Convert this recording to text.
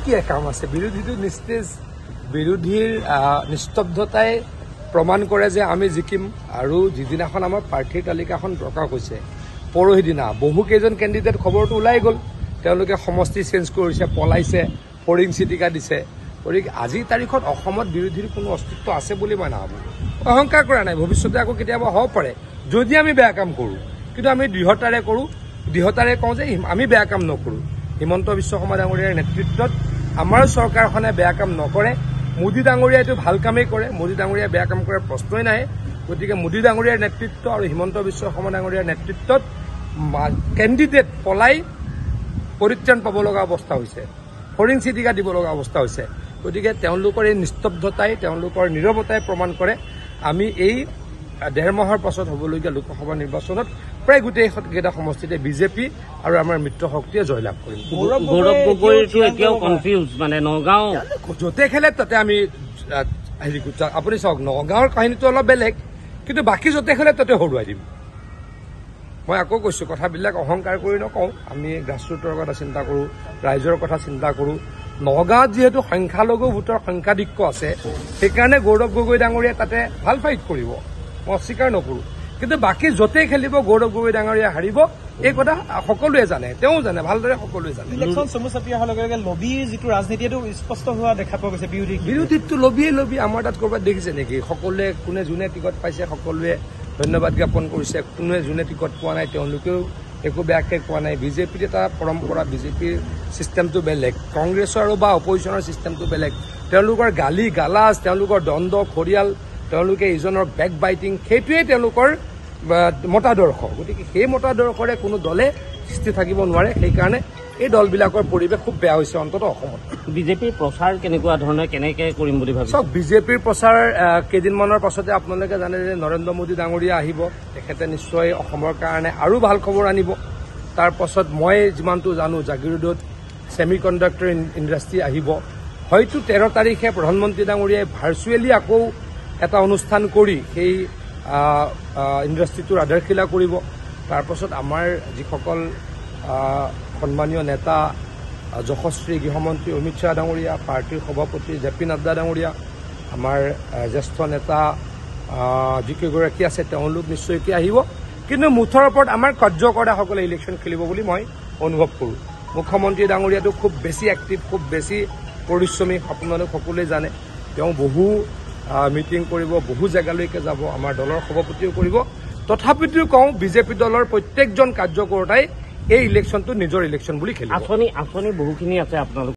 কি কাম আছে বিৰোধীটো নিস্তেজ বিৰোধীৰ নিস্তব্ধতাই প্ৰমাণ কৰে যে আমি জিকিম আৰু যিদিনাখন আমাৰ প্ৰাৰ্থীৰ তালিকাখন প্ৰকাশ হৈছে পৰহি দিনা বহু কেইজন কেণ্ডিডেট খবৰটো ওলাই গ'ল তেওঁলোকে সমষ্টি চেঞ্জ কৰিছে পলাইছে ফৰিং চিটিকা দিছে গতিকে আজিৰ তাৰিখত অসমত বিৰোধীৰ কোনো অস্তিত্ব আছে বুলি মই নাভাবোঁ অহংকাৰ কৰা নাই ভৱিষ্যতে আকৌ কেতিয়াবা হ'ব পাৰে যদি আমি বেয়া কাম কৰোঁ কিন্তু আমি দৃঢ়তাৰে কওঁ যে আমি বেয়া কাম নকৰোঁ হিমন্ত বিশ্ব শৰ্মা ডাঙৰীয়াৰ নেতৃত্বত আমাৰ চৰকাৰখনে বেয়া কাম নকৰে মোদী ডাঙৰীয়াইটো ভাল কামেই কৰে মোদী ডাঙৰীয়াই বেয়া কাম কৰাৰ প্ৰশ্নই নাই গতিকে মোদী ডাঙৰীয়াৰ নেতৃত্ব আৰু হিমন্ত বিশ্ব শৰ্মা ডাঙৰীয়াৰ নেতৃত্বত কেণ্ডিডেট পলাই পৰিত্ৰাণ পাব লগা অৱস্থা হৈছে ফৰিং চিটিকা দিব লগা অৱস্থা হৈছে গতিকে তেওঁলোকৰ এই নিস্তব্ধতাই তেওঁলোকৰ নীৰৱতাই প্ৰমাণ কৰে আমি এই ১.৫ মাহৰ পাছত হ'বলগীয়া লোকসভা নিৰ্বাচনত প্ৰায় গোটেইকেইটা সমষ্টিতে বিজেপি আৰু আমাৰ মিত্ৰ শক্তিয়ে জয়লাভ কৰিম গৌৰৱ গগৈটো এতিয়াও কনফিউজ মানে নগাঁও য'তে খেলে তাতে আমি হেৰি আপুনি চাওক নগাঁৱৰ কাহিনীটো অলপ বেলেগ কিন্তু বাকী য'তে খেলে তাতে হৰুৱাই দিম মই আকৌ কৈছো কথাবিলাক অহংকাৰ কৰি নকওঁ আমি গ্ৰাছৰুটৰ কথা চিন্তা কৰোঁ ৰাইজৰ কথা চিন্তা কৰোঁ নগাঁৱত যিহেতু সংখ্যালঘু ভোটৰ সংখ্যাধিক্য আছে সেইকাৰণে গৌৰৱ গগৈ ডাঙৰীয়াই তাতে ভাল ফাইট কৰিব মই অস্বীকাৰ নকৰোঁ কিন্তু বাকী য'তেই খেলিব গৌৰৱ গগৈ ডাঙৰীয়া হাৰিব এই কথা সকলোৱে জানে তেওঁ জানে ভালদৰে সকলোৱে জানে ইলেকশ্যন চমু চাপি অহাৰ লগে লগে লবিৰ যিটো ৰাজনীতি এইটো স্পষ্ট হোৱা দেখা পোৱা গৈছে বিৰোধীটো লবি আমাৰ তাত ক'ৰবাত দেখিছে নেকি সকলোৱে কোনে যোনে টিকট পাইছে সকলোৱে ধন্যবাদ জ্ঞাপন কৰিছে কোনোৱে যোনে টিকট পোৱা নাই তেওঁলোকেও একো বেয়াকৈ কোৱা নাই বিজেপিৰ এটা পৰম্পৰা বিজেপিৰ ছিষ্টেমটো বেলেগ কংগ্ৰেছৰ বা অপজিশ্যনৰ ছিষ্টেমটো বেলেগ তেওঁলোকৰ গালি গালাজ তেওঁলোকৰ দ্বন্দ্ব খৰিয়াল তেওঁলোকে ইজনৰ বেক বাইটিং সেইটোৱেই তেওঁলোকৰ মতাদৰ্শ গতিকে সেই মতাদৰ্শৰে কোনো দলে সৃষ্টি থাকিব নোৱাৰে সেইকাৰণে এই দলবিলাকৰ পৰিৱেশ খুব বেয়া হৈছে অন্ততঃ অসমত বিজেপিৰ প্ৰচাৰ কেনেকুৱা ধৰণে কেনেকৈ কৰিম বুলি ভাবিছে চাওক বিজেপিৰ প্ৰচাৰ কেইদিনমানৰ পাছতে আপোনালোকে জানে যে নৰেন্দ্ৰ মোদী ডাঙৰীয়া আহিব তেখেতে নিশ্চয় অসমৰ কাৰণে আৰু ভাল খবৰ আনিব তাৰ পাছত মই যিমানটো জানো জাগিৰোডত ছেমি কণ্ডাক্টৰ ইণ্ডাষ্ট্ৰী আহিব হয়তো 13 তাৰিখে প্ৰধানমন্ত্ৰী ডাঙৰীয়াই ভাৰ্চুৱেলি আকৌ এটা অনুষ্ঠান কৰি সেই ইণ্ডাষ্ট্ৰীটোৰ আধাৰশিলা কৰিব তাৰ পাছত আমাৰ যিসকল সন্মানীয় নেতা যশস্বী গৃহমন্ত্ৰী অমিত শ্বাহ ডাঙৰীয়া পাৰ্টীৰ সভাপতি জে পি নাড্ডা ডাঙৰীয়া আমাৰ জ্যেষ্ঠ নেতা যিকেইগৰাকী আছে তেওঁলোক নিশ্চয়কৈ আহিব কিন্তু মুঠৰ ওপৰত আমাৰ কাৰ্যকৰ্তাসকলে ইলেকশ্যন খেলিব বুলি মই অনুভৱ কৰোঁ মুখ্যমন্ত্ৰী ডাঙৰীয়াটো খুব বেছি এক্টিভ খুব বেছি পৰিশ্ৰমী আপোনালোক সকলোৱে জানে তেওঁ বহু মিটিং কৰিব বহু জেগালৈকে যাব আমাৰ দলৰ সভাপতিও কৰিব তথাপিতো কওঁ বিজেপি দলৰ প্ৰত্যেকজন কাৰ্যকৰ্তাই এই ইলেকশ্যনটো নিজৰ ইলেকশ্যন বুলি খেলিব আঁচনি বহুখিনি আছে আপোনালোক